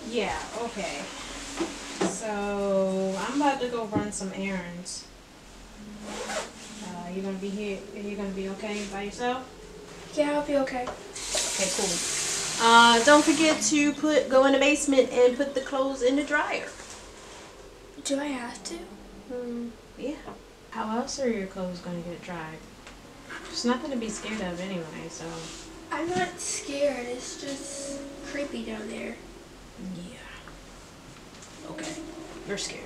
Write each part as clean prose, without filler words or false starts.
Yeah, okay. So I'm about to go run some errands. You gonna be here? Are you gonna be okay by yourself? Yeah, I'll be okay. Okay, cool. Don't forget to go in the basement and put the clothes in the dryer. Do I have to? Yeah. How else are your clothes gonna get dried? There's nothing to be scared of anyway, so. I'm not scared. It's just creepy down there. Yeah. Okay. You're scared.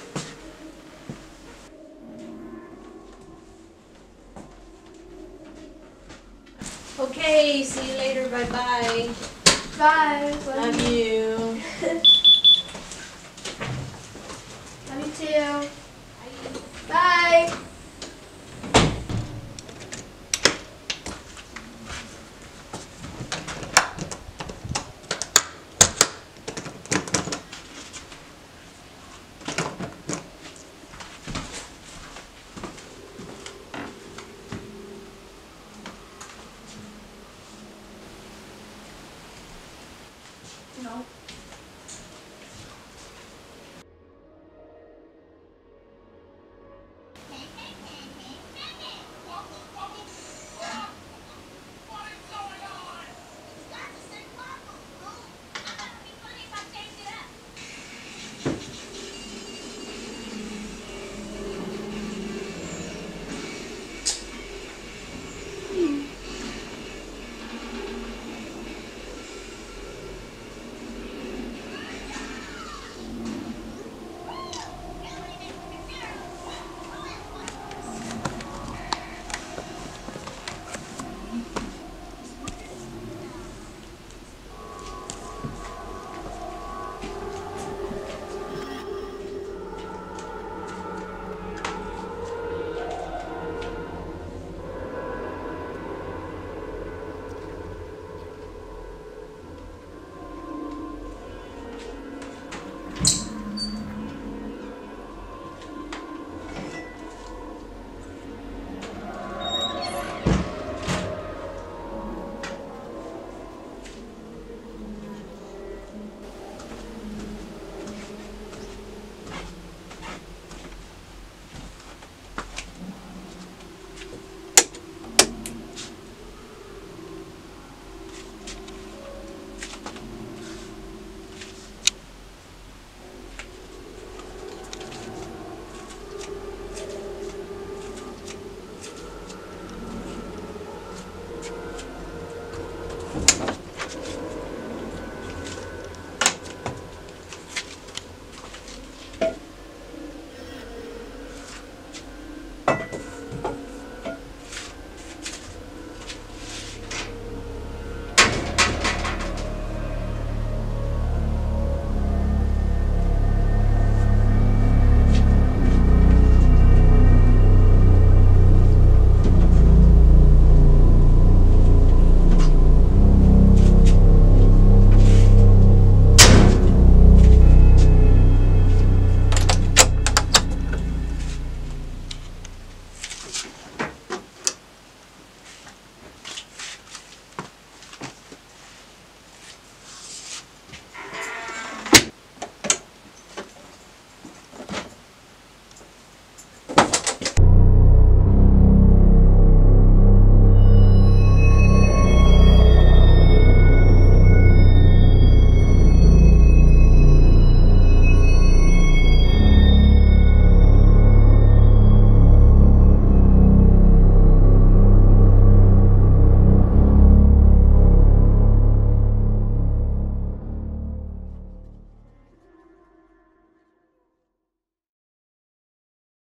Okay, see you later. Bye-bye. Bye. Love you. Love you too.